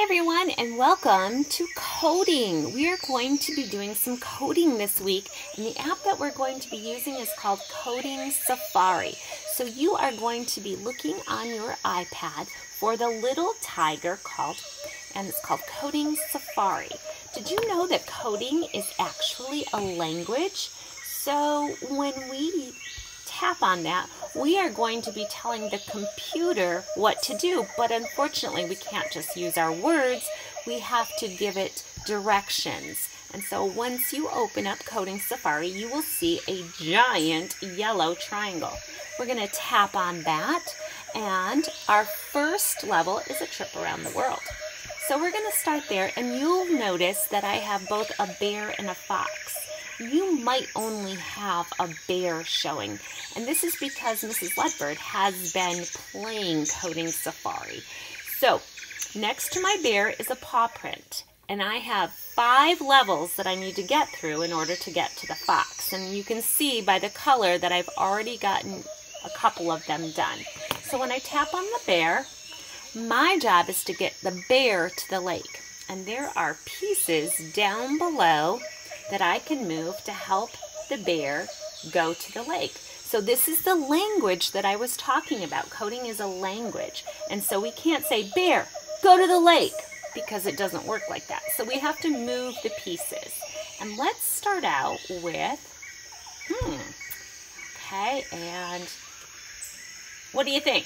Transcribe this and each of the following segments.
everyone, and welcome to coding. We are going to be doing some coding this week, and the app that we're going to be using is called Coding Safari. So you are going to be looking on your iPad for the little tiger and it's called Coding Safari. Did you know that coding is actually a language? So when we tap on that, we are going to be telling the computer what to do, but unfortunately we can't just use our words, we have to give it directions. And so once you open up Coding Safari, you will see a giant yellow triangle. We're going to tap on that, and our first level is a trip around the world. So we're going to start there, and you'll notice that I have both a bear and a fox. You might only have a bear showing, and this is because Mrs. Ledbird has been playing Coding Safari. So next to my bear is a paw print, and I have 5 levels that I need to get through in order to get to the fox. And you can see by the color that I've already gotten a couple of them done. So when I tap on the bear, my job is to get the bear to the lake, and there are pieces down below that I can move to help the bear go to the lake. So this is the language that I was talking about. Coding is a language. And so we can't say, bear, go to the lake, because it doesn't work like that. So we have to move the pieces. And let's start out with, okay, and what do you think?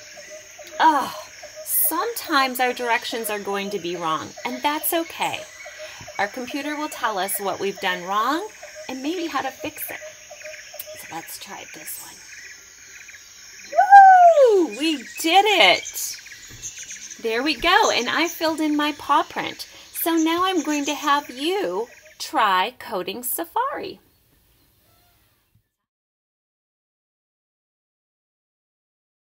Sometimes our directions are going to be wrong, and that's okay. Our computer will tell us what we've done wrong and maybe how to fix it. So let's try this one. Woo! We did it! There we go, and I filled in my paw print. So now I'm going to have you try Coding Safari.